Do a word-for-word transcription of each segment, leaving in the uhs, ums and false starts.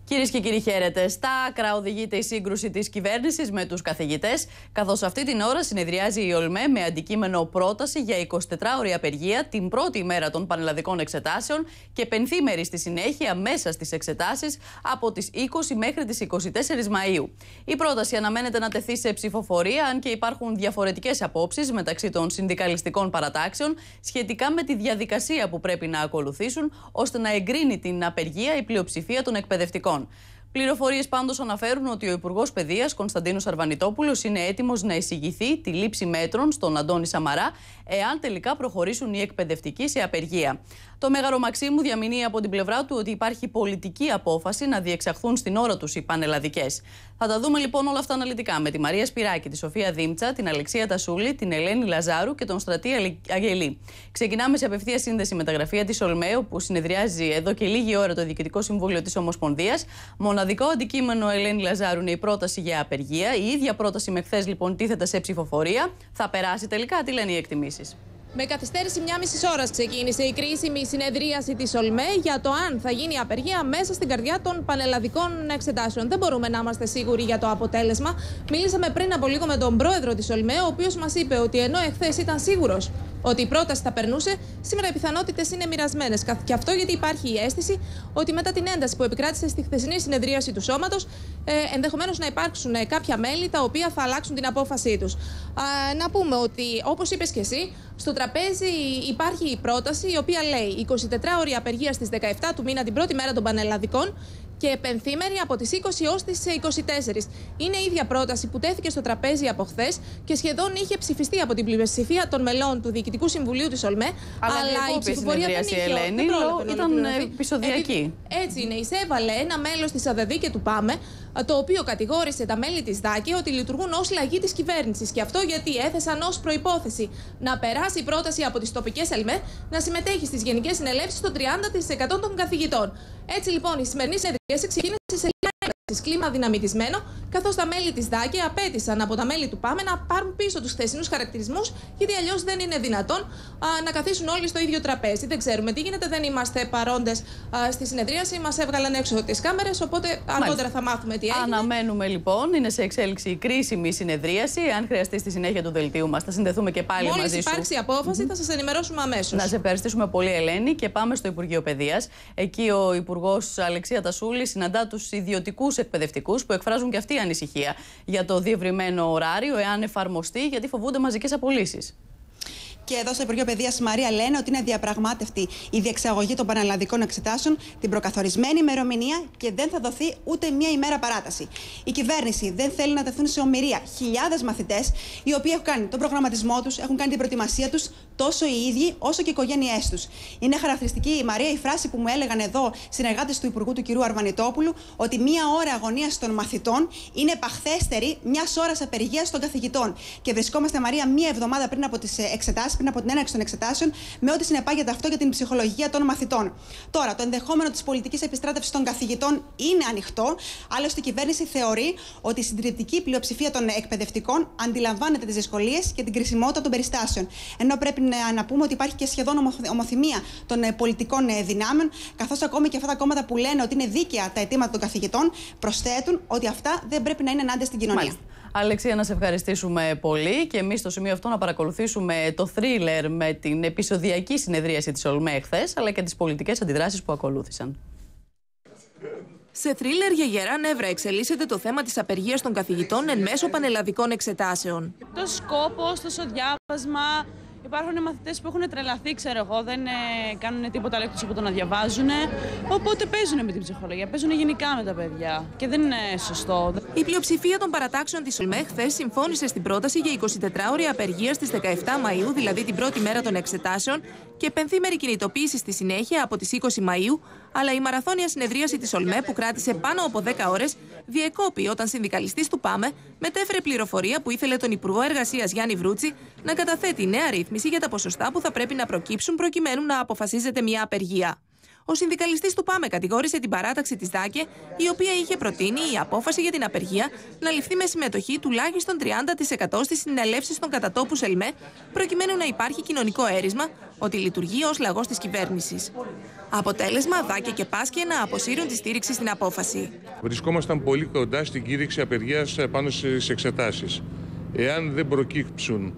Κυρίες και κύριοι, χαίρετε. Στα άκρα οδηγείται η σύγκρουση της κυβέρνησης με τους καθηγητές, καθώς αυτή την ώρα συνεδριάζει η ΟΛΜΕ με αντικείμενο πρόταση για εικοσιτετράωρη απεργία την πρώτη ημέρα των πανελλαδικών εξετάσεων και πενθήμερη στη συνέχεια μέσα στις εξετάσεις από τις είκοσι μέχρι τις είκοσι τέσσερις Μαΐου. Η πρόταση αναμένεται να τεθεί σε ψηφοφορία, αν και υπάρχουν διαφορετικές απόψεις μεταξύ των συνδικαλιστικών παρατάξεων σχετικά με τη διαδικασία που πρέπει να ακολουθήσουν ώστε να εγκρίνει την απεργία η πλειοψηφία των εκπαιδευτικών. Πληροφορίες πάντως αναφέρουν ότι ο Υπουργός Παιδείας Κωνσταντίνος Αρβανιτόπουλος είναι έτοιμος να εισηγηθεί τη λήψη μέτρων στον Αντώνη Σαμαρά, εάν τελικά προχωρήσουν οι εκπαιδευτικοί σε απεργία. Το Μέγαρο Μαξίμου διαμηνύει από την πλευρά του ότι υπάρχει πολιτική απόφαση να διεξαχθούν στην ώρα τους οι πανελλαδικές. Θα τα δούμε λοιπόν όλα αυτά αναλυτικά με τη Μαρία Σπυράκη, τη Σοφία Δήμτσα, την Αλεξία Τασούλη, την Ελένη Λαζάρου και τον Στρατή Αγγελή. Ξεκινάμε σε απευθεία σύνδεση με τα γραφεία της ΟΛΜΕ, όπου συνεδριάζει εδώ και λίγη ώρα το Διοικητικό Συμβούλιο της Ομοσπονδίας. Μοναδικό αντικείμενο, Ελένη Λαζάρου, είναι η πρόταση για απεργία. Η ίδια πρόταση με χθες λοιπόν τίθεται σε ψηφοφορία. Θα περάσει τελικά, τι λένε οι εκτιμήσεις? Με καθυστέρηση μια μισή ώρα ξεκίνησε η κρίσιμη συνεδρίαση της ΟΛΜΕ για το αν θα γίνει απεργία μέσα στην καρδιά των πανελλαδικών εξετάσεων. Δεν μπορούμε να είμαστε σίγουροι για το αποτέλεσμα. Μίλησαμε πριν από λίγο με τον πρόεδρο της ΟΛΜΕ, ο οποίος μας είπε ότι ενώ εχθές ήταν σίγουρος ότι η πρόταση θα περνούσε, σήμερα οι πιθανότητες είναι μοιρασμένες. Και αυτό γιατί υπάρχει η αίσθηση ότι μετά την ένταση που επικράτησε στη χθεσινή συνεδρίαση του σώματος, ε, ενδεχομένως να υπάρξουν ε, κάποια μέλη τα οποία θα αλλάξουν την απόφασή τους. Α, να πούμε ότι, όπως είπες και εσύ, στο τραπέζι υπάρχει η πρόταση η οποία λέει εικοσιτετράωρη απεργία στις δεκαεπτά του μήνα την πρώτη μέρα των πανελλαδικών και πενθήμερη από τις είκοσι ως τις είκοσι τέσσερις. Είναι η ίδια πρόταση που τέθηκε στο τραπέζι από χθες και σχεδόν είχε ψηφιστεί από την πλειοψηφία των μελών του Διοικητικού Συμβουλίου της ΟΛΜΕ. Αλλά, αλλά η ψηφοφορία δεν είχε, Ελένη, ήταν επεισοδιακή. Έτσι είναι. Εισέβαλε ένα μέλος της ΑΔΔ και του ΠΑΜΕ, το οποίο κατηγόρησε τα μέλη της ΔΑΚΕ ότι λειτουργούν ως λαγοί της κυβέρνησης. Και αυτό γιατί έθεσαν ως προϋπόθεση να περάσει η πρόταση από τις τοπικές ΕΛΜΕ να συμμετέχει στις γενικές συνελεύσεις των τριάντα τοις εκατό των καθηγητών. Έτσι λοιπόν η σημερινή συνεδρίαση ξεκίνησε σε κλίμα δυναμητισμένο, καθώς τα μέλη της ΔΑΚΕ απέτησαν από τα μέλη του ΠΑΜΕ να πάρουν πίσω τους χθεσινούς χαρακτηρισμούς, γιατί αλλιώς δεν είναι δυνατόν α, να καθίσουν όλοι στο ίδιο τραπέζι. Δεν ξέρουμε τι γίνεται, δεν είμαστε παρόντες α, στη συνεδρίαση, μας έβγαλαν έξω τις κάμερες, οπότε αργότερα θα μάθουμε τι έγινε. Αναμένουμε λοιπόν, είναι σε εξέλιξη η κρίσιμη συνεδρίαση. Αν χρειαστεί στη συνέχεια του δελτίου μας, θα συνδεθούμε και πάλι Μόλις μαζί σου. Μόλις υπάρξει απόφαση, mm-hmm. θα σας ενημερώσουμε αμέσως. Να σε ευχαριστήσουμε πολύ, Ελένη, και πάμε στο Υπουργείο Παιδείας. Εκεί ο Υπουργός Αλεξία Τασούλη συναντά τους ιδιωτικούς εκπαιδευτικούς που εκφράζουν και αυτοί ανησυχία για το διευρυμένο ωράριο, εάν εφαρμοστεί, γιατί φοβούνται μαζικές απολύσεις. Και εδώ στο Υπουργείο Παιδείας, Μαρία, λένε ότι είναι διαπραγμάτευτη η διεξαγωγή των πανελλαδικών εξετάσεων την προκαθορισμένη ημερομηνία και δεν θα δοθεί ούτε μία ημέρα παράταση. Η κυβέρνηση δεν θέλει να τεθούν σε ομηρία χιλιάδες μαθητές, οι οποίοι έχουν κάνει τον προγραμματισμό τους, έχουν κάνει την προετοιμασία τους, τόσο οι ίδιοι όσο και οι οικογένειές τους. Είναι χαρακτηριστική, Μαρία, η φράση που μου έλεγαν εδώ συνεργάτες του Υπουργού του κ. Αρβανιτόπουλου, ότι μία ώρα αγωνίας των μαθητών είναι επαχθέστερη μιας ώρας απεργίας των καθηγητών. Και βρισκόμαστε, Μαρία, μία εβδομάδα πριν από τις εξετάσεις, πριν από την έναρξη των εξετάσεων, με ό,τι συνεπάγεται αυτό για την ψυχολογία των μαθητών. Τώρα, το ενδεχόμενο της πολιτικής επιστράτευσης των καθηγητών είναι ανοιχτό. Άλλωστε, η κυβέρνηση θεωρεί ότι η συντριπτική πλειοψηφία των εκπαιδευτικών αντιλαμβάνεται τις δυσκολίες και την κρισιμότητα των περιστάσεων. Ενώ πρέπει να, να πούμε ότι υπάρχει και σχεδόν ομοθυμία των πολιτικών δυνάμεων, καθώς ακόμη και αυτά τα κόμματα που λένε ότι είναι δίκαια τα αιτήματα των καθηγητών, προσθέτουν ότι αυτά δεν πρέπει να είναι ενάντια στην κοινωνία. Μάλιστα. Αλεξία, να σε ευχαριστήσουμε πολύ και εμείς στο σημείο αυτό να παρακολουθήσουμε το θρίλερ με την επεισοδιακή συνεδρίαση της ΟΛΜΕ χθες, αλλά και τις πολιτικές αντιδράσεις που ακολούθησαν. Σε θρίλερ για γερά νεύρα εξελίσσεται το θέμα της απεργίας των καθηγητών εν μέσω πανελλαδικών εξετάσεων. Τόσο σκόπος, τόσο διάβασμα. Υπάρχουν μαθητές που έχουν τρελαθεί, ξέρω εγώ, δεν ε, κάνουν τίποτα άλλο εκτός από το να διαβάζουν. Οπότε παίζουν με την ψυχολογία, παίζουν γενικά με τα παιδιά. Και δεν είναι σωστό. Η πλειοψηφία των παρατάξεων της ΟΛΜΕ χθες συμφώνησε στην πρόταση για εικοσιτετράωρη απεργία στις δεκαεπτά Μαΐου, δηλαδή την πρώτη μέρα των εξετάσεων, και πενθήμερη κινητοποίηση στη συνέχεια από τις είκοσι Μαΐου, αλλά η μαραθώνια συνεδρίαση της ΟΛΜΕ, που κράτησε πάνω από δέκα ώρες, διεκόπη όταν συνδικαλιστής του ΠΑΜΕ μετέφερε πληροφορία που ήθελε τον Υπουργό Εργασίας Γιάννη Βρούτση να καταθέτει νέα ρύθμιση για τα ποσοστά που θα πρέπει να προκύψουν προκειμένου να αποφασίζεται μια απεργία. Ο συνδικαλιστής του ΠΑΜΕ κατηγόρησε την παράταξη της ΔΑΚΕ, η οποία είχε προτείνει η απόφαση για την απεργία να ληφθεί με συμμετοχή τουλάχιστον τριάντα τοις εκατό στις συνελεύσεις των κατατόπους ΕΛΜΕ, προκειμένου να υπάρχει κοινωνικό έρισμα ότι λειτουργεί ως λαγός της κυβέρνησης. Αποτέλεσμα, ΔΑΚΕ και ΠΑΣΚΕ να αποσύρουν τη στήριξη στην απόφαση. Βρισκόμασταν πολύ κοντά στην κήρυξη απεργίας πάνω στις εξετάσεις. Εάν δεν προκύψουν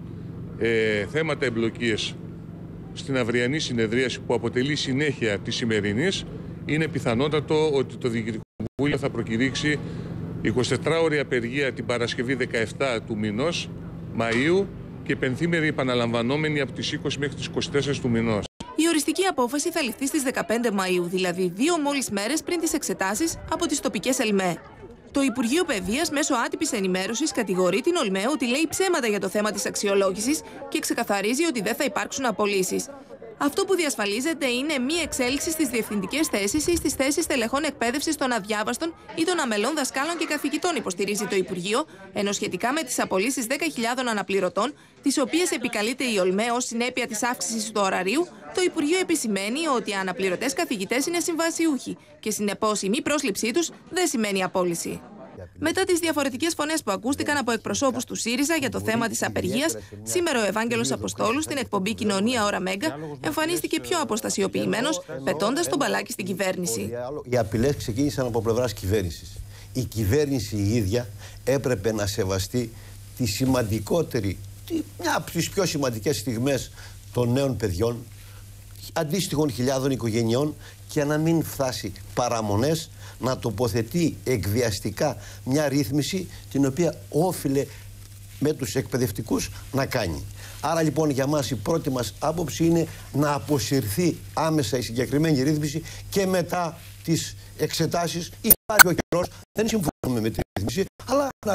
ε, θέματα εμπλοκής στην αυριανή συνεδρίαση που αποτελεί συνέχεια της σημερινής, είναι πιθανότατο ότι το Διοικητικό Συμβούλιο θα προκηρύξει εικοσιτετράωρη απεργία την Παρασκευή δεκαεφτά του μηνός Μαΐου και πενθήμερη επαναλαμβανόμενη από τις είκοσι μέχρι τις είκοσι τέσσερις του μηνός. Η οριστική απόφαση θα ληφθεί στις δεκαπέντε Μαΐου, δηλαδή δύο μόλις μέρες πριν τις εξετάσεις από τις τοπικές ΕΛΜΕ. Το Υπουργείο Παιδείας μέσω άτυπης ενημέρωσης κατηγορεί την ΟΛΜΕ ότι λέει ψέματα για το θέμα της αξιολόγησης και ξεκαθαρίζει ότι δεν θα υπάρξουν απολύσεις. Αυτό που διασφαλίζεται είναι μη εξέλιξη στις διευθυντικές θέσεις ή στις θέσεις τελεχών εκπαίδευσης των αδιάβαστων ή των αμελών δασκάλων και καθηγητών, υποστηρίζει το Υπουργείο, ενώ σχετικά με τις απολύσεις δέκα χιλιάδων αναπληρωτών, τις οποίες επικαλείται η ΟΛΜΕ ως συνέπεια της αύξησης του ωραρίου, το Υπουργείο επισημαίνει ότι οι αναπληρωτές καθηγητές είναι συμβασιούχοι και συνεπώς η μη πρόσληψή τους δεν σημαίνει απόλυση. Μετά τις διαφορετικές φωνές που ακούστηκαν από εκπροσώπους του ΣΥΡΙΖΑ για το θέμα της απεργίας, σήμερα ο Ευάγγελος Αποστόλου στην εκπομπή Κοινωνία Ώρα Μέγκα εμφανίστηκε πιο αποστασιοποιημένος, πετώντας τον μπαλάκι στην κυβέρνηση. Οι απειλές ξεκίνησαν από πλευράς κυβέρνησης. Η κυβέρνηση η ίδια έπρεπε να σεβαστεί τη σημαντικότερη, μια από τις πιο σημαντικές στιγμές των νέων παιδιών, αντίστοιχων χιλιάδων οικογενειών, και να μην φτάσει παραμονές να τοποθετεί εκβιαστικά μια ρύθμιση την οποία όφιλε με τους εκπαιδευτικούς να κάνει. Άρα λοιπόν για μας η πρώτη μας άποψη είναι να αποσυρθεί άμεσα η συγκεκριμένη ρύθμιση και μετά τις εξετάσεις υπάρχει ο καιρός, δεν συμφωνούμε με τη ρύθμιση, αλλά να...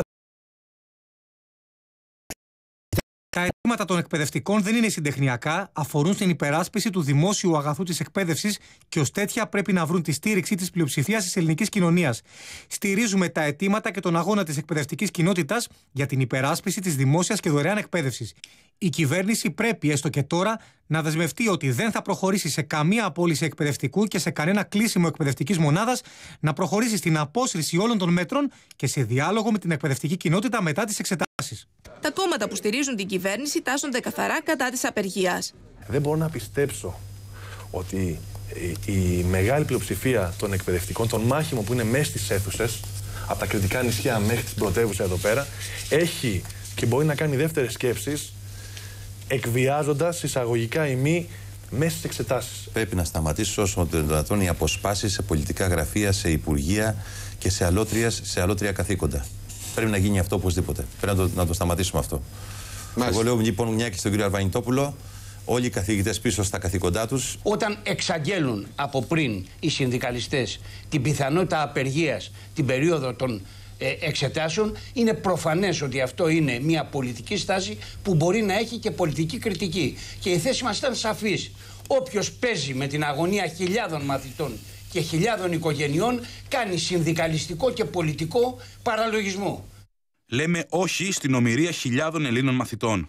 Τα αιτήματα των εκπαιδευτικών δεν είναι συντεχνιακά, αφορούν στην υπεράσπιση του δημόσιου αγαθού της εκπαίδευσης και ως τέτοια πρέπει να βρουν τη στήριξη της πλειοψηφίας της ελληνικής κοινωνίας. Στηρίζουμε τα αιτήματα και τον αγώνα της εκπαιδευτικής κοινότητας για την υπεράσπιση της δημόσιας και δωρεάν εκπαίδευσης. Η κυβέρνηση πρέπει έστω και τώρα να δεσμευτεί ότι δεν θα προχωρήσει σε καμία απόλυση εκπαιδευτικού και σε κανένα κλείσιμο εκπαιδευτικής μονάδας, να προχωρήσει στην απόσυρση όλων των μέτρων και σε διάλογο με την εκπαιδευτική κοινότητα μετά τις εξετάσεις. Τα κόμματα που στηρίζουν την κυβέρνηση τάσσονται καθαρά κατά της απεργίας. Δεν μπορώ να πιστέψω ότι η μεγάλη πλειοψηφία των εκπαιδευτικών, των μάχημων που είναι μέσα στις αίθουσες, από τα κριτικά νησιά μέχρι την πρωτεύουσα εδώ πέρα, έχει και μπορεί να κάνει δεύτερες σκέψεις, εκβιάζοντας εισαγωγικά ή μη μέσα στις εξετάσεις. Πρέπει να σταματήσει όσο το δυνατόν οι αποσπάσεις σε πολιτικά γραφεία, σε υπουργεία και σε αλότρια, σε αλότρια καθήκοντα. Πρέπει να γίνει αυτό οπωσδήποτε. Πρέπει να το, να το σταματήσουμε αυτό. Μάλιστα. Εγώ λέω λοιπόν μια και στον κύριο Αρβανιτόπουλο, όλοι οι καθηγητές πίσω στα καθήκοντά τους. Όταν εξαγγέλουν από πριν οι συνδικαλιστές την πιθανότητα απεργίας την περίοδο των ε, εξετάσεων, είναι προφανές ότι αυτό είναι μια πολιτική στάση που μπορεί να έχει και πολιτική κριτική. Και η θέση μας ήταν σαφής. Όποιος παίζει με την αγωνία χιλιάδων μαθητών και χιλιάδων οικογενειών κάνει συνδικαλιστικό και πολιτικό παραλογισμό. Λέμε όχι στην ομηρία χιλιάδων Ελλήνων μαθητών.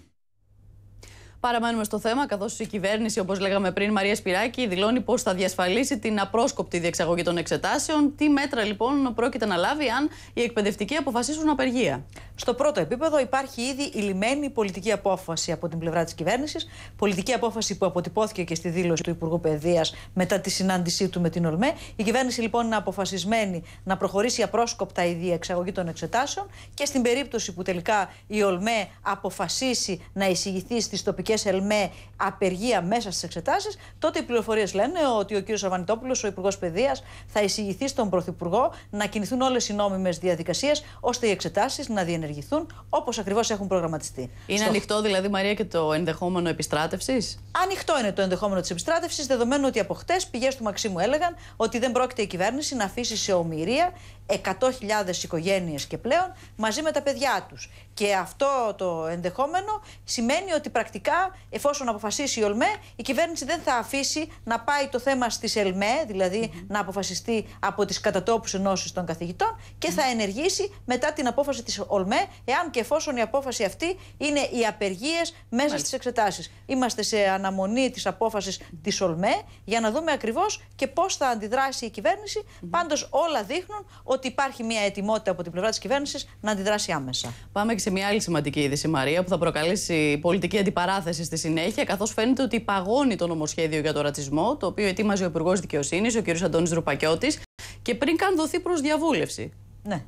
Παραμένουμε στο θέμα, καθώς η κυβέρνηση, όπως λέγαμε πριν, Μαρία Σπυράκη, δηλώνει πως θα διασφαλίσει την απρόσκοπτη διεξαγωγή των εξετάσεων. Τι μέτρα λοιπόν πρόκειται να λάβει αν οι εκπαιδευτικοί αποφασίσουν απεργία? Στο πρώτο επίπεδο υπάρχει ήδη η λυμμένη πολιτική απόφαση από την πλευρά της κυβέρνησης. Πολιτική απόφαση που αποτυπώθηκε και στη δήλωση του Υπουργού Παιδείας μετά τη συνάντησή του με την ΟΛΜΕ. Η κυβέρνηση λοιπόν είναι αποφασισμένη να προχωρήσει απρόσκοπτα η διεξαγωγή των εξετάσεων και στην περίπτωση που τελικά η ΟΛΜΕ αποφασίσει να εισηγηθεί στις τοπικές ΕΛΜΕ απεργία μέσα στις εξετάσεις, τότε οι πληροφορίες λένε ότι ο κ. Αρβανιτόπουλος, ο Υπουργός Παιδείας, θα εισηγηθεί στον Πρωθυπουργό να κινηθούν όλες οι νόμιμες διαδικασίες ώστε οι εξετάσεις να διενεργηθούν όπως ακριβώς έχουν προγραμματιστεί. Είναι Στο... ανοιχτό δηλαδή, Μαρία, και το ενδεχόμενο επιστράτευσης? Ανοιχτό είναι το ενδεχόμενο της επιστράτευσης, δεδομένου ότι από χτες πηγές του Μαξίμου έλεγαν ότι δεν πρόκειται η κυβέρνηση να αφήσει σε ομηρία εκατό χιλιάδες οικογένειες και πλέον μαζί με τα παιδιά τους. Και αυτό το ενδεχόμενο σημαίνει ότι πρακτικά αυτά, εφόσον αποφασίσει η ΟΛΜΕ, η κυβέρνηση δεν θα αφήσει να πάει το θέμα στις ΕΛΜΕ, δηλαδή mm-hmm. να αποφασιστεί από τις κατατόπους ενώσεις των καθηγητών και mm-hmm. θα ενεργήσει μετά την απόφαση της ΟΛΜΕ, εάν και εφόσον η απόφαση αυτή είναι οι απεργίες μέσα mm-hmm. στις εξετάσεις. Είμαστε σε αναμονή της απόφασης της ΟΛΜΕ για να δούμε ακριβώς και πώς θα αντιδράσει η κυβέρνηση. Mm-hmm. Πάντως όλα δείχνουν ότι υπάρχει μια ετοιμότητα από την πλευρά της κυβέρνησης να αντιδράσει άμεσα. Πάμε και σε μια άλλη σημαντική είδηση, Μαρία, που θα προκαλέσει πολιτική αντιπαράθεση στη συνέχεια, καθώς φαίνεται ότι παγώνει το νομοσχέδιο για τον ρατσισμό, το οποίο ετοίμαζε ο Υπουργός Δικαιοσύνης, ο κ. Αντώνης Ρουπακιώτης, και πριν καν δοθεί προς διαβούλευση. Ναι.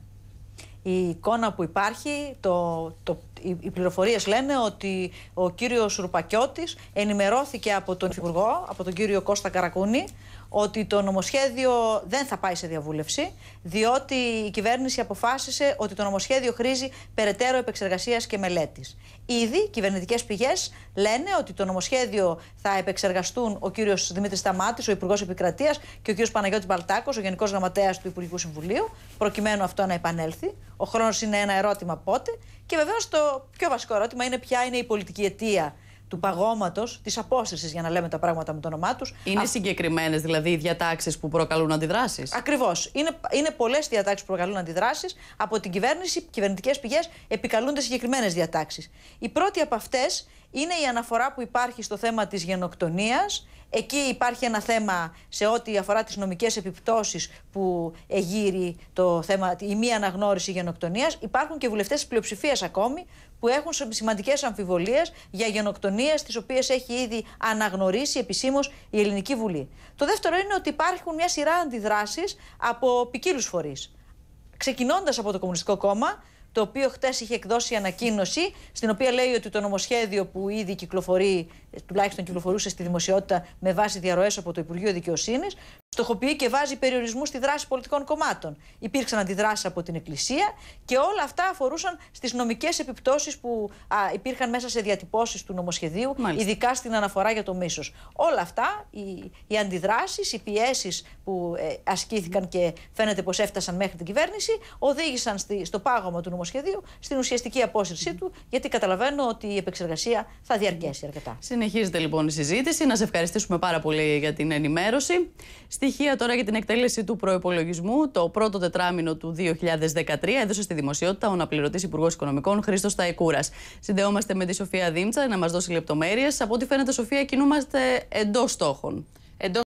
Η εικόνα που υπάρχει, το, το, οι, οι πληροφορίες λένε ότι ο κύριος Ρουπακιώτης ενημερώθηκε από τον Υπουργό, από τον κύριο Κώστα Καρακούνη, ότι το νομοσχέδιο δεν θα πάει σε διαβούλευση, διότι η κυβέρνηση αποφάσισε ότι το νομοσχέδιο χρήζει περαιτέρω επεξεργασίας και μελέτης. Ήδη κυβερνητικές πηγές λένε ότι το νομοσχέδιο θα επεξεργαστούν ο κύριος Δημήτρης Σταμάτης, ο Υπουργός Επικρατείας, και ο κύριος Παναγιώτης Μπαλτάκος, ο Γενικός Γραμματέας του Υπουργικού Συμβουλίου, προκειμένου αυτό να επανέλθει. Ο χρόνος είναι ένα ερώτημα πότε. Και βεβαίως το πιο βασικό ερώτημα είναι ποια είναι η πολιτική αιτία του παγώματος, της απόσυρσης, για να λέμε τα πράγματα με το όνομά τους. Είναι Α... συγκεκριμένες δηλαδή οι διατάξεις που προκαλούν αντιδράσεις. Ακριβώς. Είναι, είναι πολλές διατάξεις που προκαλούν αντιδράσεις. Από την κυβέρνηση, κυβερνητικές πηγές επικαλούνται συγκεκριμένες διατάξεις. Η πρώτη από αυτές είναι η αναφορά που υπάρχει στο θέμα της γενοκτονίας. Εκεί υπάρχει ένα θέμα σε ό,τι αφορά τις νομικές επιπτώσεις που εγείρει το θέμα, η μη αναγνώριση γενοκτονίας. Υπάρχουν και βουλευτές της πλειοψηφίας ακόμη που έχουν σημαντικές αμφιβολίες για γενοκτονίες, τις οποίες έχει ήδη αναγνωρίσει επισήμως η Ελληνική Βουλή. Το δεύτερο είναι ότι υπάρχουν μια σειρά αντιδράσεις από ποικίλους φορείς. Ξεκινώντας από το Κομμουνιστικό Κόμμα, το οποίο χτες είχε εκδώσει ανακοίνωση, στην οποία λέει ότι το νομοσχέδιο που ήδη κυκλοφορεί, τουλάχιστον κυκλοφορούσε στη δημοσιότητα με βάση διαρροές από το Υπουργείο Δικαιοσύνης, στοχοποιεί και βάζει περιορισμού στη δράση πολιτικών κομμάτων. Υπήρξαν αντιδράσεις από την Εκκλησία και όλα αυτά αφορούσαν στις νομικές επιπτώσεις που α, υπήρχαν μέσα σε διατυπώσεις του νομοσχεδίου, μάλιστα, ειδικά στην αναφορά για το μίσος. Όλα αυτά, οι, οι αντιδράσεις, οι πιέσεις που ε, ασκήθηκαν mm. και φαίνεται πως έφτασαν μέχρι την κυβέρνηση, οδήγησαν στη, στο πάγωμα του νομοσχεδίου, στην ουσιαστική απόσυρσή mm. του, γιατί καταλαβαίνω ότι η επεξεργασία θα διαρκέσει αρκετά. Συνεχίζεται λοιπόν η συζήτηση. Να σε ευχαριστήσουμε πάρα πολύ για την ενημέρωση. Στοιχεία τώρα για την εκτέλεση του προϋπολογισμού. Το πρώτο τετράμινο του δύο χιλιάδες δεκατρία έδωσε στη δημοσιότητα ο αναπληρωτής Υπουργός Οικονομικών Χρήστος Σταϊκούρας. Συνδεόμαστε με τη Σοφία Δήμτσα να μας δώσει λεπτομέρειες. Από ό,τι φαίνεται, Σοφία, κινούμαστε εντός στόχων. Εντός